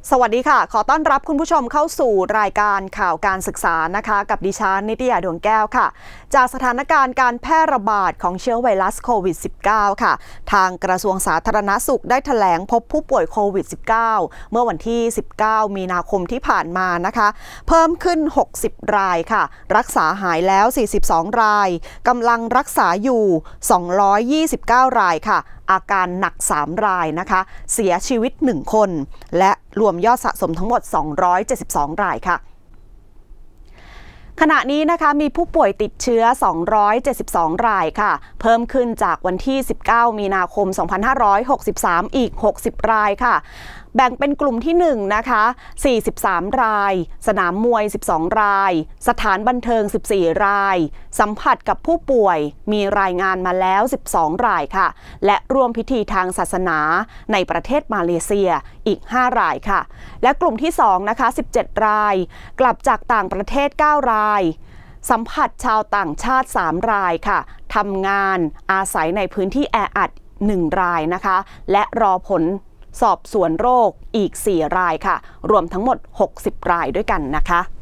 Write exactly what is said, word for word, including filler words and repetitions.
สวัสดีค่ะขอต้อนรับคุณผู้ชมเข้าสู่รายการข่าวการศึกษานะคะกับดิฉันนิตยาดวงแก้วค่ะจากสถานการณ์การแพร่ระบาดของเชื้อไวรัสโควิด สิบเก้า ค่ะทางกระทรวงสาธารณสุขได้แถลงพบผู้ป่วยโควิด สิบเก้า เมื่อวันที่ สิบเก้า มีนาคมที่ผ่านมานะคะเพิ่มขึ้น หกสิบ รายค่ะรักษาหายแล้ว สี่สิบสอง รายกำลังรักษาอยู่ สองร้อยยี่สิบเก้า รายค่ะอาการหนัก สาม รายนะคะเสียชีวิต หนึ่ง คนและรวมยอดสะสมทั้งหมด สองร้อยเจ็ดสิบสอง รายค่ะขณะนี้นะคะมีผู้ป่วยติดเชื้อ สองร้อยเจ็ดสิบสอง รายค่ะเพิ่มขึ้นจากวันที่ สิบเก้า มีนาคม สองพันห้าร้อยหกสิบสาม อีก หกสิบ รายค่ะแบ่งเป็นกลุ่มที่ หนึ่ง นะคะ สี่สิบสาม รายสนามมวย สิบสอง รายสถานบันเทิง สิบสี่ รายสัมผัสกับผู้ป่วยมีรายงานมาแล้ว สิบสอง รายค่ะและร่วมพิธีทางศาสนาในประเทศมาเลเซียอีก ห้า รายค่ะและกลุ่มที่ สอง นะคะ สิบเจ็ด รายกลับจากต่างประเทศ เก้า รายสัมผัสชาวต่างชาติ สาม รายค่ะทำงานอาศัยในพื้นที่แออัด หนึ่ง รายนะคะและรอผลสอบสวนโรคอีก สี่ รายค่ะรวมทั้งหมด หกสิบ รายด้วยกันนะคะ